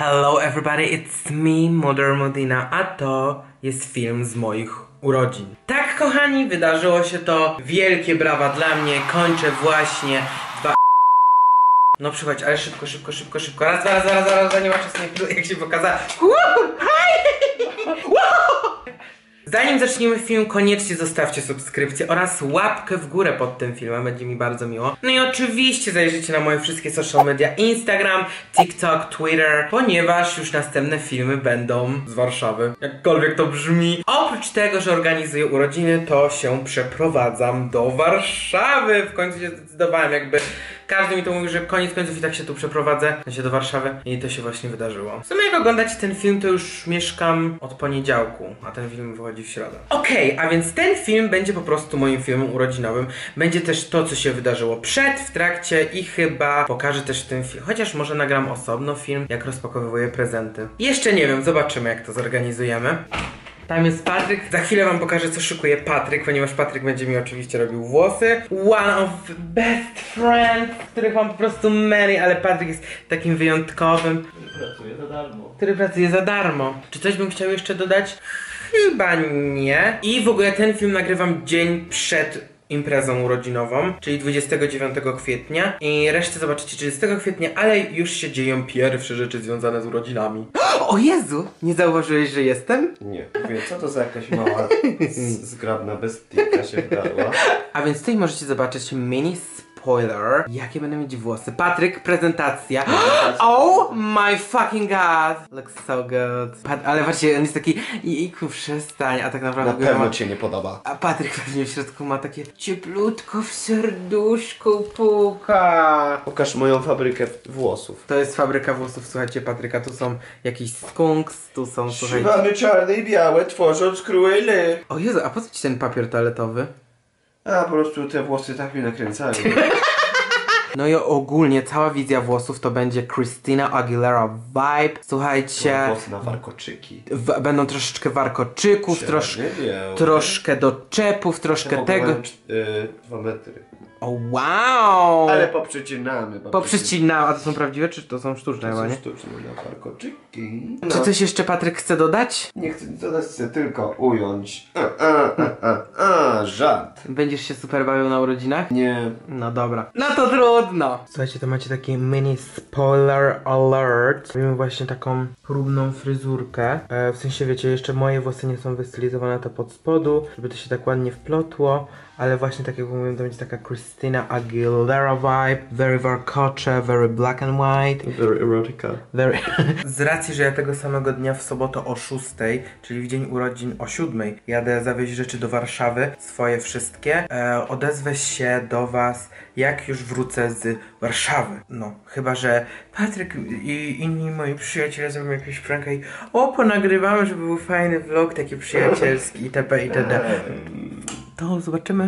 Hello everybody, it's me, Mother Modina, a to jest film z moich urodzin. Tak, kochani, wydarzyło się to. Wielkie brawa dla mnie. Kończę właśnie dwa... No przychodź, ale szybko. Raz, nie ma czasu, jak się pokazać. Zanim zaczniemy film, koniecznie zostawcie subskrypcję oraz łapkę w górę pod tym filmem, będzie mi bardzo miło. No i oczywiście zajrzyjcie na moje wszystkie social media, Instagram, TikTok, Twitter, ponieważ już następne filmy będą z Warszawy, jakkolwiek to brzmi. Oprócz tego, że organizuję urodziny, to się przeprowadzam do Warszawy. W końcu się zdecydowałem, jakby każdy mi to mówi, że koniec końców i tak się tu przeprowadzę, do Warszawy, i to się właśnie wydarzyło. W sumie jak oglądacie ten film, to już mieszkam od poniedziałku, a ten film wychodzi w środę. Okej, a więc ten film będzie po prostu moim filmem urodzinowym. Będzie też to, co się wydarzyło przed, w trakcie i chyba pokażę też w tym film. Chociaż może nagram osobno film, jak rozpakowywuję prezenty. Jeszcze nie wiem, zobaczymy, jak to zorganizujemy. Tam jest Patryk. Za chwilę wam pokażę, co szykuje Patryk, ponieważ Patryk będzie mi oczywiście robił włosy. One of best friends, których mam po prostu many, ale Patryk jest takim wyjątkowym. Który pracuje za darmo. Czy coś bym chciał jeszcze dodać? Chyba nie. I w ogóle ten film nagrywam dzień przed imprezą urodzinową, czyli 29 kwietnia, i resztę zobaczycie 30 kwietnia, ale już się dzieją pierwsze rzeczy związane z urodzinami. O Jezu! Nie zauważyłeś, że jestem? Nie. Mówię, co to za jakaś mała zgrabna bestia się wdała? A więc tutaj możecie zobaczyć mini spoiler, jakie będę mieć włosy. Patryk, prezentacja. Oh my fucking god! Looks so good. Ale właśnie, on jest taki, jejku, przestań, a tak naprawdę... Na pewno ci nie podoba. A Patryk pewnie w środku ma takie cieplutko w serduszku puka. Pokaż moją fabrykę włosów. To jest fabryka włosów, słuchajcie, Patryka. Tu są jakieś skunks, tu są, słuchajcie... Szywany czarne i białe, tworząc kruely. O Jezu, a po co ci ten papier toaletowy? A po prostu te włosy tak mnie nakręcają. No i ogólnie cała wizja włosów to będzie Christina Aguilera vibe. Słuchajcie, Włosy na warkoczyki. będą troszeczkę warkoczyków, troszkę doczepów, troszkę tego. 2 metry. O wow! Ale poprzecinamy. Poprzecinamy. A to są prawdziwe, czy to są sztuczne chyba, nie? Sztuczne na warkoczyki. Czy coś jeszcze Patryk chce dodać? Nie chcę nic dodać, chcę tylko ująć. Żart. Będziesz się super bawił na urodzinach? Nie. No dobra. No to trudno! Słuchajcie, to macie taki mini spoiler alert. Robimy właśnie taką próbną fryzurkę. W sensie, wiecie, jeszcze moje włosy nie są wystylizowane to pod spodu, żeby to się tak ładnie wplotło. Ale właśnie tak jak mówiłem, to będzie taka Christina Aguilera vibe. Very warkocze, very black and white. Very erotica. Very... Z racji, że ja tego samego dnia w sobotę o 6, czyli w dzień urodzin o 7, jadę zawieźć rzeczy do Warszawy, swoje wszystkie. Odezwę się do was, jak już wrócę z Warszawy. No, chyba że Patryk i inni moi przyjaciele zrobią jakieś pranka i ponagrywamy, żeby był fajny vlog, taki przyjacielski itp. itd. To zobaczymy.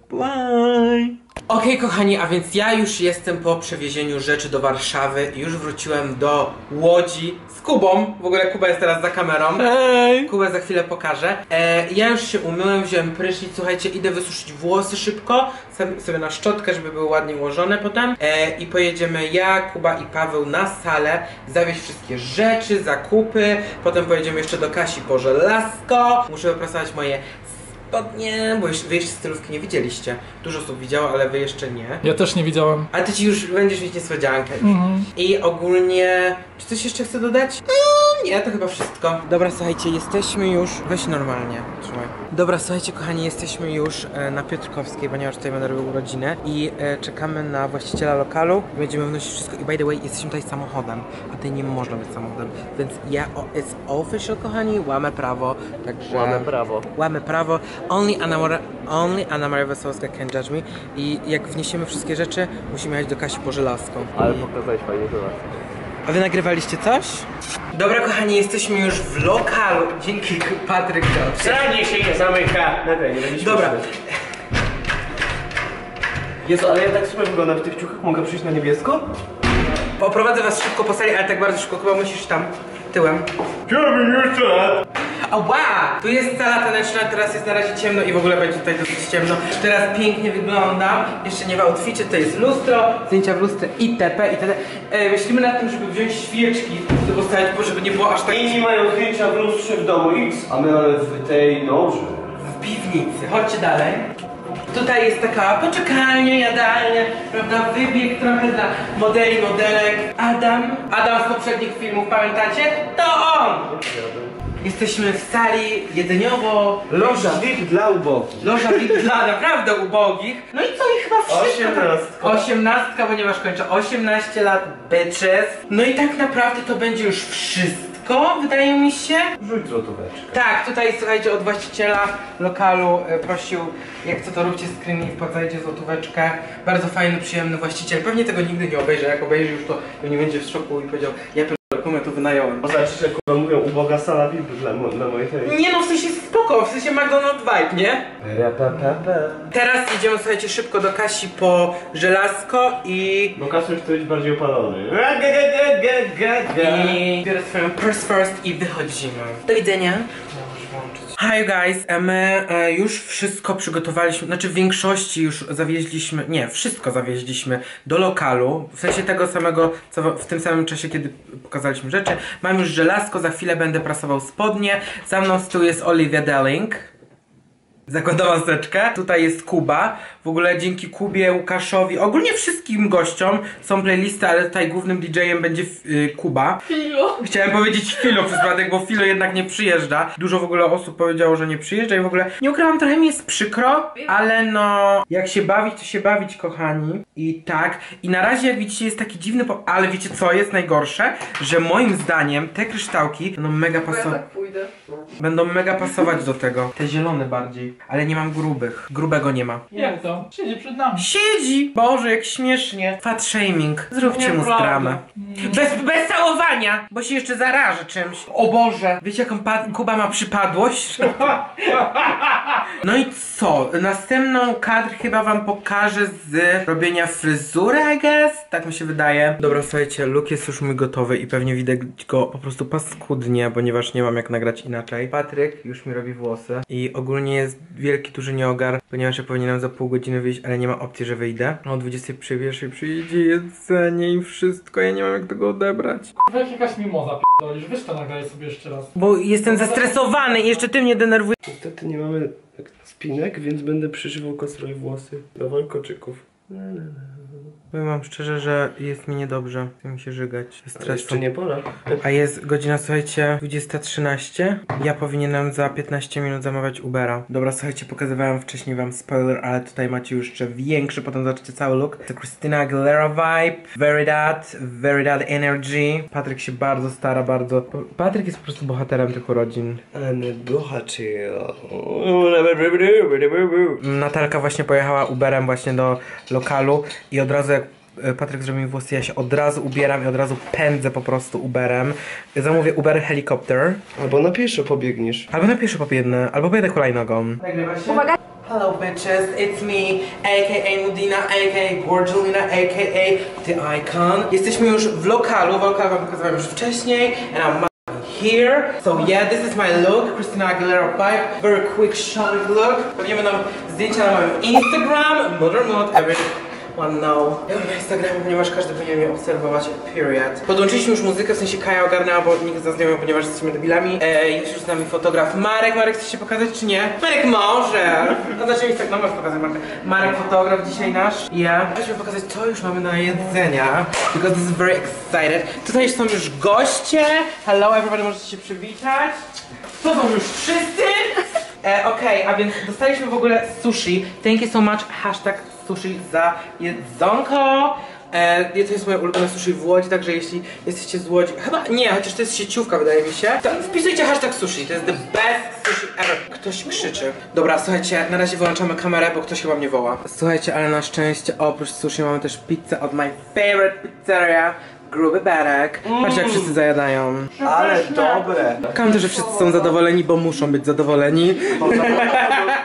Bye! Okej, kochani, a więc ja już jestem po przewiezieniu rzeczy do Warszawy i już wróciłem do Łodzi z Kubą. W ogóle Kuba jest teraz za kamerą. Hej! Kubę za chwilę pokażę. Ja już się umyłem, wziąłem prysznic, słuchajcie, idę wysuszyć włosy szybko, sobie na szczotkę, żeby były ładnie ułożone potem. I pojedziemy ja, Kuba i Paweł na salę, zawieźć wszystkie rzeczy, zakupy. Potem pojedziemy jeszcze do Kasi po żelazko. Muszę wyprasować moje spodnie, bo wy jeszcze stylówki nie widzieliście. Dużo osób widziało, ale wy jeszcze nie. Ja też nie widziałem. Ale ty ci już będziesz mieć niespodziankę. I ogólnie... Czy coś jeszcze chcę dodać? Nie, to chyba wszystko. Dobra, słuchajcie, jesteśmy już... Weź normalnie, trzymaj. Dobra, słuchajcie, kochani, jesteśmy już na Piotrkowskiej, ponieważ tutaj będę robił urodziny. I czekamy na właściciela lokalu. Będziemy wnosić wszystko. I by the way, jesteśmy tutaj samochodem. A tutaj nie można być samochodem. Więc it's official, kochani, łamę prawo. Także... Łamę prawo. Only Anna Maria Wesołowska can judge me. I jak wniesiemy wszystkie rzeczy, musimy jechać do Kasi po żelazką. Ale pokazałeś fajnie żelazko. A wy nagrywaliście coś? Dobra, kochani, jesteśmy już w lokalu. Dzięki, Patryk. Sradnie się nie zamyka. Dobra. Jezu, ale ja tak super wyglądam w tych ciuchach. Mogę przyjść na niebiesko? Poprowadzę was szybko po sali, ale tak bardzo szybko. Chyba musisz tam tyłem. Ała! Tu jest sala taneczna, teraz jest na razie ciemno i w ogóle będzie tutaj dosyć ciemno. Teraz pięknie wyglądam, jeszcze nie w outficie, to jest lustro, zdjęcia w lustrze itp. itd. Myślimy nad tym, żeby wziąć świeczki, żeby postawić, żeby nie było aż tak... Inni mają zdjęcia w lustrze w domu X, a my mamy w tej noży. W piwnicy. Chodźcie dalej. Tutaj jest taka poczekalnia, jadalnia, prawda, wybieg trochę dla modeli, modelek. Adam z poprzednich filmów, pamiętacie? To on! Jesteśmy w sali jedzeniowo... Loża VIP dla ubogich. Loża VIP dla naprawdę ubogich. No i co, i chyba wszystko. 18, ponieważ kończę 18 lat, bitches. No i tak naprawdę to będzie już wszystko, wydaje mi się. Rzuć złotóweczkę. Tak, tutaj słuchajcie, od właściciela lokalu prosił, jak co to róbcie screen i wpłacajcie złotóweczkę. Bardzo fajny, przyjemny właściciel. Pewnie tego nigdy nie obejrzy, jak obejrzy już to pewnie będzie w szoku i powiedział, ja ja tu wynająłem. Zobaczysz, jak kurwa mówią uboga sala VIP dla mojej tej. Nie no, w sensie spoko, w sensie McDonald's vibe, nie? Teraz idziemy, słuchajcie, szybko do Kasi po żelazko i... No Kasia już to być bardziej opalony. I biorę swoją purse first i wychodzimy. Do widzenia. Hi guys, my już wszystko przygotowaliśmy, znaczy w większości już zawieźliśmy, nie, wszystko zawieźliśmy do lokalu, w sensie tego samego, co w tym samym czasie, kiedy pokazaliśmy rzeczy. Mam już żelazko, za chwilę będę prasował spodnie, za mną z tyłu jest Olivia Delling. Zakładam maseczkę. Tutaj jest Kuba. W ogóle dzięki Kubie, Łukaszowi, ogólnie wszystkim gościom są playlisty, ale tutaj głównym DJ-em będzie Kuba. Filo. Chciałem powiedzieć Filo przez przypadek, bo Filo jednak nie przyjeżdża. Dużo w ogóle osób powiedziało, że nie przyjeżdża i w ogóle nie ukrywam, trochę mi jest przykro, ale no jak się bawić, to się bawić, kochani. I tak. I na razie, jak widzicie, jest taki dziwny, ale wiecie co jest najgorsze? Że moim zdaniem te kryształki będą mega pasować. Tak pójdę. Będą mega pasować do tego. Te zielone bardziej. Ale nie mam grubych. Grubego nie ma. Jak to? Siedzi przed nami. Siedzi! Boże, jak śmiesznie. Fat shaming. Zróbcie mu Nieprawda. dramę. Bez całowania, bo się jeszcze zarażę czymś. O Boże. Wiecie, jaką Kuba ma przypadłość? No i co? Następną kadr chyba wam pokażę z robienia fryzury, I guess? Tak mi się wydaje. Dobra, słuchajcie, look jest już mój gotowy i pewnie widać go po prostu paskudnie, ponieważ nie mam jak nagrać inaczej. Patryk już mi robi włosy i ogólnie jest wielki, duży nieogar, ponieważ ja powinienem za pół godziny wyjść, ale nie ma opcji, że wyjdę. O 21 przyjdzie jedzenie i wszystko, ja nie mam jak tego odebrać. Kurwa, jak jakaś mimoza p***olisz, weź to nagraj sobie jeszcze raz. Bo jestem zestresowany i jeszcze ty mnie denerwujesz. Niestety nie mamy spinek, więc będę przyszywał Kostrowi włosy do walkoczyków. Powiem wam szczerze, że jest mi niedobrze. Chce mi się żygać. Jeszcze nie pora. A jest godzina, słuchajcie, 20:13. Ja powinienem za 15 minut zamawiać Ubera. Dobra, słuchajcie, pokazywałem wcześniej wam spoiler, ale tutaj macie już jeszcze większy, potem zobaczycie cały look. To Christina Aguilera vibe, very that energy. Patryk się bardzo stara, bardzo... Patryk jest po prostu bohaterem tych urodzin. Natalka właśnie pojechała Uberem właśnie do lokalu i od razu jak Patryk zrobił mi włosy, ja się od razu ubieram i od razu pędzę po prostu Uberem. Zamówię Uber Helicopter. Albo na pieszo pobiegniesz. Albo na pieszo pobiegnę, albo pojedę hulajnogą. Nagrywa się? Uwaga! Hello bitches, it's me, a.k.a. Nudina, a.k.a. Borgelina, a.k.a. The Icon. Jesteśmy już w lokalu wam pokazywałem już wcześniej and I'm here. So yeah, this is my look, Christina Aguilera vibe, very quick short look. Pewnie będą zdjęcia na moim Instagram, Mother Mood, everyone know. Ja mam na Instagramie, ponieważ każdy powinien mnie obserwować, period. Podłączyliśmy już muzykę, w sensie Kaja ogarnęła, bo nikt z nas nie miał, ponieważ jesteśmy debilami. Jest już z nami fotograf Marek. Marek, chcesz się pokazać czy nie? Marek może! No znaczy Instagram, no masz pokazać Marek. Marek fotograf dzisiaj nasz. Ja. Chodźmy pokazać, co już mamy na jedzenia. Because this is very excited. Tutaj są już goście. Hello everybody, możecie się przywitać. To są już wszyscy. Okej, a więc dostaliśmy w ogóle sushi. Thank you so much. Hashtag sushi za jedzonko. To jest moje ulubione sushi w Łodzi, także jeśli jesteście z Łodzi, chyba nie, chociaż to jest sieciówka wydaje mi się, to wpisujcie hashtag sushi, to jest the best sushi ever. Ktoś krzyczy. Dobra, słuchajcie, na razie wyłączamy kamerę, bo ktoś chyba mnie woła. Słuchajcie, ale na szczęście oprócz sushi mamy też pizzę od my favorite pizzeria, Gruby Berek. Patrzcie jak wszyscy zajadają. Ale dobre! Kocham to, że wszyscy są zadowoleni, bo muszą być zadowoleni.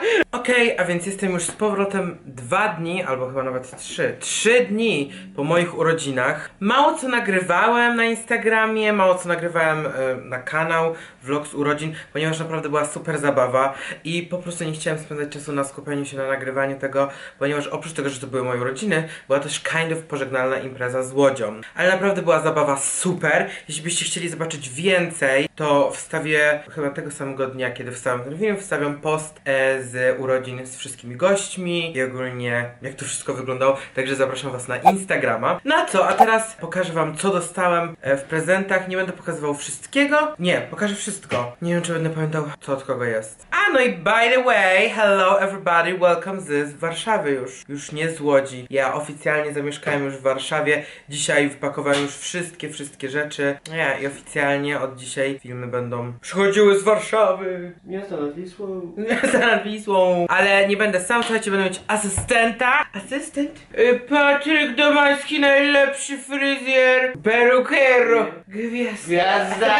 Okej, a więc jestem już z powrotem 2 dni, albo chyba nawet 3 dni po moich urodzinach. Mało co nagrywałem na Instagramie, mało co nagrywałem na kanał vlog z urodzin, ponieważ naprawdę była super zabawa i po prostu nie chciałem spędzać czasu na skupieniu się na nagrywaniu tego, ponieważ oprócz tego, że to były moje urodziny, była też kind of pożegnalna impreza z Łodzią. Ale naprawdę była zabawa super. Jeśli byście chcieli zobaczyć więcej, to wstawię chyba tego samego dnia, kiedy wstawiam ten film, wstawiam post z urodzin z wszystkimi gośćmi i ogólnie jak to wszystko wyglądało, także zapraszam was na Instagrama. No co, a teraz pokażę wam, co dostałem w prezentach. Nie będę pokazywał wszystkiego. Nie, pokażę wszystko. Nie wiem, czy będę pamiętał, co od kogo jest. A no i by the way, hello everybody, welcome z Warszawy już nie z Łodzi. Ja oficjalnie zamieszkałem już w Warszawie. Dzisiaj wypakowałem już wszystkie rzeczy. Nie, i oficjalnie od dzisiaj filmy będą przychodziły z Warszawy. Miasto nad Wisłą. Nad Wisłą. Ale nie będę sam, słuchajcie, będę mieć asystenta. Asystent? Patryk Domański, najlepszy fryzjer. Perukero. Gwiazda!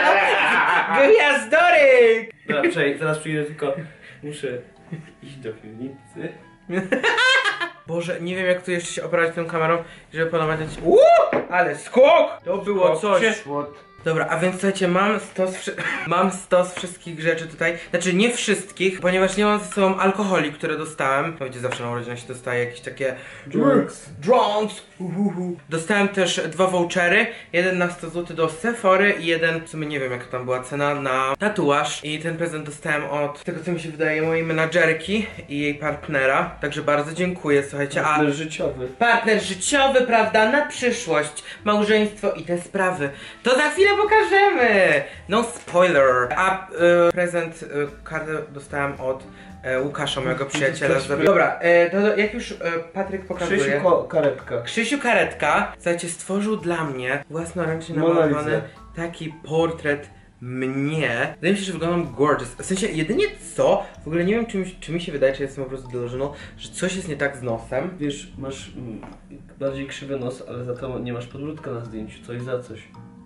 Gwiazdoryk. Dobra, zaraz przyjdę, tylko muszę iść do piwnicy. Boże, nie wiem jak tu jeszcze się operać tą kamerą, żeby panować. Ale skok! To było coś. Dobra, a więc słuchajcie, mam stos wszystkich rzeczy tutaj. Znaczy nie wszystkich, ponieważ nie mam ze sobą alkoholi, które dostałem. No wiecie, zawsze na urodzinach się dostaje jakieś takie Drunks. Dostałem też 2 vouchery. Jeden na 100 zł do Sephory i jeden, w sumie nie wiem jaka tam była cena, na tatuaż. I ten prezent dostałem od tego, co mi się wydaje, mojej menadżerki i jej partnera. Także bardzo dziękuję, słuchajcie. Partner życiowy. Partner życiowy, prawda, na przyszłość, małżeństwo i te sprawy. To za chwilę pokażemy! No spoiler! A prezent, kartę dostałem od Łukasza, mojego przyjaciela. Dobra, to jak już Patryk pokazuje. Krzysiu Karetka, słuchajcie, stworzył dla mnie własnoręcznie namalowany taki portret mnie. Wydaje mi się, że wyglądam gorgeous. W sensie, jedynie co, w ogóle nie wiem, czy mi się wydaje, czy jestem po prostu delusional, że coś jest nie tak z nosem. Wiesz, masz bardziej krzywy nos, ale za to nie masz podbródka na zdjęciu, coś za coś.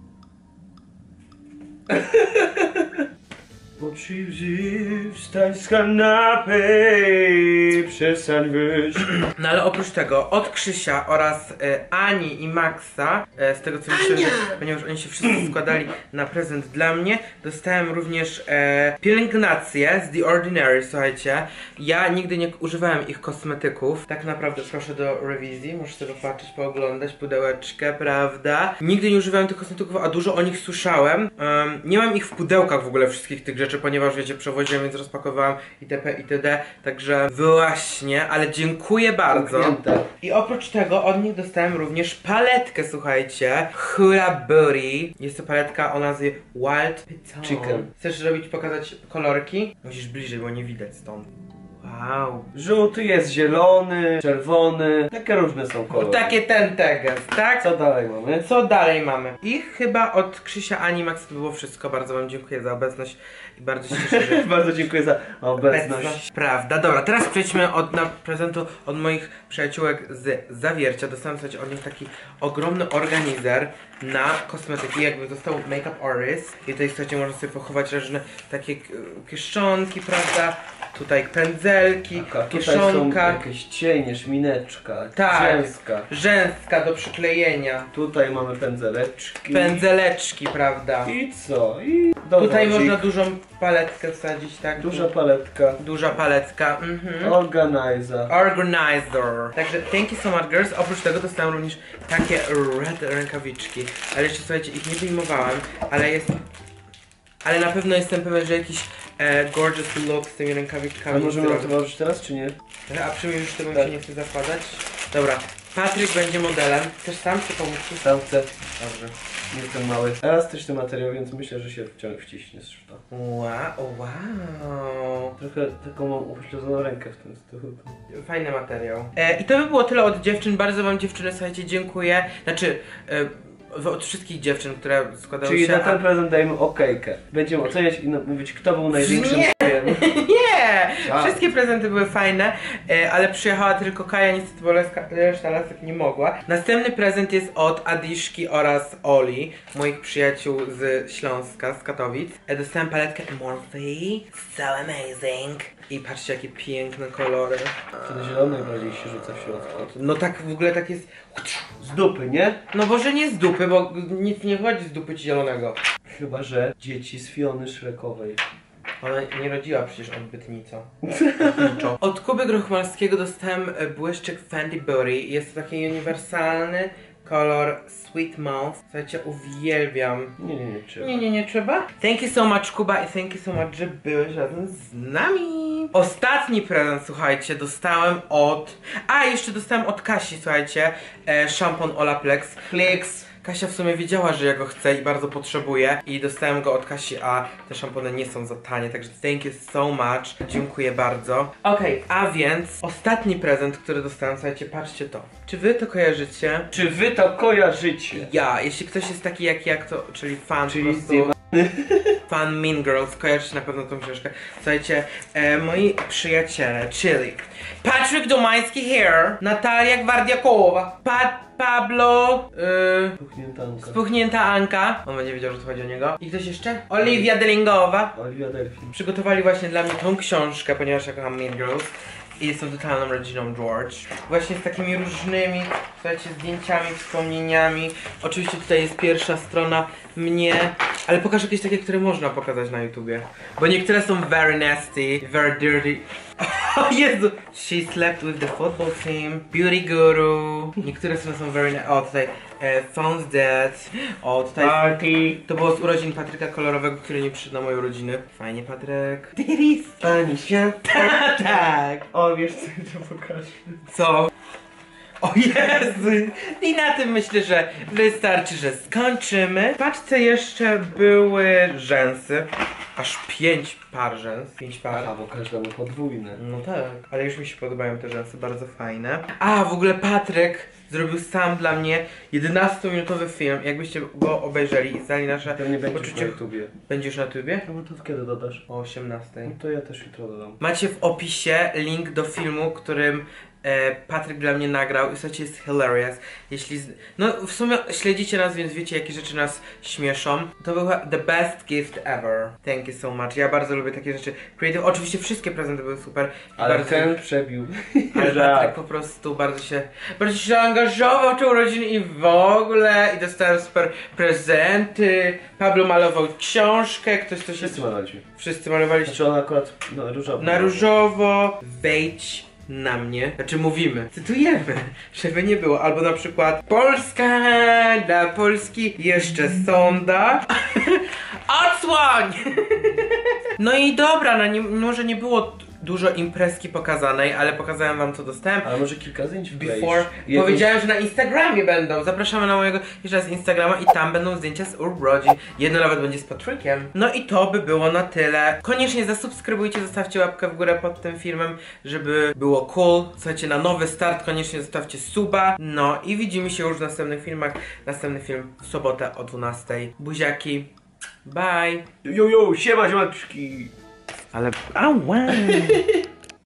Wstań z kanapy, przestań wyjść. No ale oprócz tego, od Krzysia oraz Ani i Maxa, z tego co mi się, ponieważ oni się wszyscy składali na prezent dla mnie, dostałem również pielęgnację z The Ordinary, słuchajcie. Ja nigdy nie używałem ich kosmetyków. Tak naprawdę proszę do rewizji, możesz sobie patrzeć, pooglądać pudełeczkę, prawda? Nigdy nie używałem tych kosmetyków, a dużo o nich słyszałem. Nie mam ich w pudełkach w ogóle wszystkich tych rzeczy, ponieważ wiecie, przewoziłem, więc rozpakowałem itp. itd. Także właśnie, ale dziękuję bardzo. I oprócz tego od nich dostałem również paletkę, słuchajcie. Hula Booty. Jest to paletka o nazwie Wild Chicken. Chcesz pokazać kolorki? Musisz bliżej, bo nie widać stąd. Wow. Żółty jest, zielony, czerwony. Takie różne są kolory. Takie ten teges, tak? Co dalej mamy? I chyba od Krzysia, Ani, Max to było wszystko. Bardzo wam dziękuję za obecność i bardzo się cieszę, że... Bardzo dziękuję za obecność. Prawda. Dobra, teraz przejdźmy na prezentu od moich przyjaciółek z Zawiercia. Dostałem sobie od nich taki ogromny organizer na kosmetyki, jakby został Makeup Artist. I tutaj, słuchajcie, można sobie pochować różne takie kieszonki, prawda? Tutaj pędzelki, kieszonka. Tutaj są jakieś cienie, szmineczka, tak, rzęska do przyklejenia. Tutaj mamy pędzeleczki. Pędzeleczki, prawda? I co? Tutaj można dużą paletkę wsadzić, tak? Duża paletka. Organizer. Także thank you so much, girls. Oprócz tego dostałem również takie red rękawiczki. Ale jeszcze, słuchajcie, ich nie wyjmowałem, ale na pewno jestem pewien, że jakiś gorgeous look z tymi rękawiczkami. A możemy to założyć teraz, czy nie? A przy mnie już tego się nie chce zakładać. Dobra, Patryk będzie modelem. Chcesz sam czy pomóc? Sam chcę. Dobrze. Jestem mały. Elastyczny materiał, więc myślę, że się wciśniesz w to. Wow. Trochę taką mam uśledzoną rękę w tym stylu. Fajny materiał. I to by było tyle od dziewczyn. Bardzo wam, dziewczyny, słuchajcie, dziękuję. Znaczy... od wszystkich dziewczyn, które składały Czyli się... na ten prezent dajemy okejkę. Będziemy oceniać i mówić, kto był największym Nie! Nie! Tak. Wszystkie prezenty były fajne, ale przyjechała tylko Kaja, niestety, bo reszta lasek nie mogła. Następny prezent jest od Adiszki oraz Oli, moich przyjaciół z Śląska, z Katowic. Dostałem paletkę Morphe, so amazing. I patrzcie, jakie piękne kolory. Wtedy zielony bardziej się rzuca w środku. No tak, w ogóle tak jest... Z dupy, nie? No może nie z dupy, bo nic nie chodzi z dupy ci zielonego. Chyba, że dzieci z Fiony Szrekowej. Ona nie rodziła przecież odbytniczo. Od Kuby Grochmalskiego dostałem błyszczyk Fenty Beauty. Jest to taki uniwersalny kolor Sweet Mouth. Słuchajcie, uwielbiam. Nie, trzeba. Nie trzeba. Thank you so much, Kuba, i thank you so much, że byłeś razem z nami. Ostatni prezent, słuchajcie, dostałem od... jeszcze dostałem od Kasi, słuchajcie, szampon Olaplex. Kasia w sumie wiedziała, że ja go chcę i bardzo potrzebuję i dostałem go od Kasi, a te szampony nie są za tanie, także thank you so much. Dziękuję bardzo. Okej, a więc ostatni prezent, który dostałem, słuchajcie, patrzcie to. Czy wy to kojarzycie? Czy wy to kojarzycie? Ja, jeśli ktoś jest taki jak to, czyli fan Czyli po prostu... Fan Mean Girls, kojarzycie na pewno tą książkę. Słuchajcie, moi przyjaciele, czyli Patryk Domański here, Natalia Gwardiakowa, Pablo, Spuchnięta Anka. Spuchnięta Anka, on będzie wiedział, że to chodzi o niego. I ktoś jeszcze? Olivia Delingowa. Olivia Delfin. Przygotowali właśnie dla mnie tą książkę, ponieważ ja kocham Mean Girls. I jestem totalną rodziną George. Właśnie z takimi różnymi, słuchajcie, zdjęciami, wspomnieniami. Oczywiście tutaj jest pierwsza strona mnie, ale pokażę jakieś takie, które można pokazać na YouTubie. Bo niektóre są very nasty, very dirty. O Jezu! She slept with the football team, beauty guru. Niektóre strony są very nasty. O, tutaj phone's dead. O, tutaj... Party. To było z urodzin Patryka Kolorowego, który nie przyszedł na moje urodziny. Fajnie, Patryk. Tiris. Pani świata. Tak. O, wiesz co mi to pokaże? Co? O Jezu! I na tym myślę, że wystarczy, że skończymy. W paczce jeszcze były rzęsy. Aż 5 par rzęs. 5 par. A, bo każdemu podwójne. No tak. Ale już mi się podobają te rzęsy, bardzo fajne. A, w ogóle Patryk zrobił sam dla mnie 11-minutowy film. Jakbyście go obejrzeli i znali nasze Pewnie będziesz poczucie... na YouTubie. Będziesz na tubie? No bo to kiedy dodasz? O 18. No to ja też jutro dodam. Macie w opisie link do filmu, którym Patryk dla mnie nagrał i słuchajcie, jest hilarious. Jeśli no w sumie śledzicie nas, więc wiecie, jakie rzeczy nas śmieszą. To był the best gift ever. Thank you so much. Ja bardzo lubię takie rzeczy creative. Oczywiście wszystkie prezenty były super. Ale bardzo, ten przebił. ale Patryk po prostu bardzo się angażował w te urodziny i w ogóle. I dostałem super prezenty. Pablo malował książkę. Ktoś coś Wszyscy malowaliśmy. Wszyscy malowaliście. Znaczy on akurat różowo. Na różowo, wejdź na mnie. Znaczy mówimy, cytujemy, żeby nie było. Albo na przykład Polska dla Polski, jeszcze sonda. Odsłoń! No i dobra, no nie, może nie było dużo imprezki pokazanej, ale pokazałem wam, co dostałem. Ale może kilka zdjęć Before. Powiedziałem, że na Instagramie będą. Zapraszamy na mojego jeszcze raz Instagrama i tam będą zdjęcia z urodzin. Jedno nawet będzie z Patrykiem. No i to by było na tyle. Koniecznie zasubskrybujcie, zostawcie łapkę w górę pod tym filmem, żeby było cool. Słuchajcie, na nowy start koniecznie zostawcie suba. No i widzimy się już w następnych filmach. Następny film w sobotę o 12. Buziaki. Bye. Jo, siema, ziomeczki. Ale... Ała!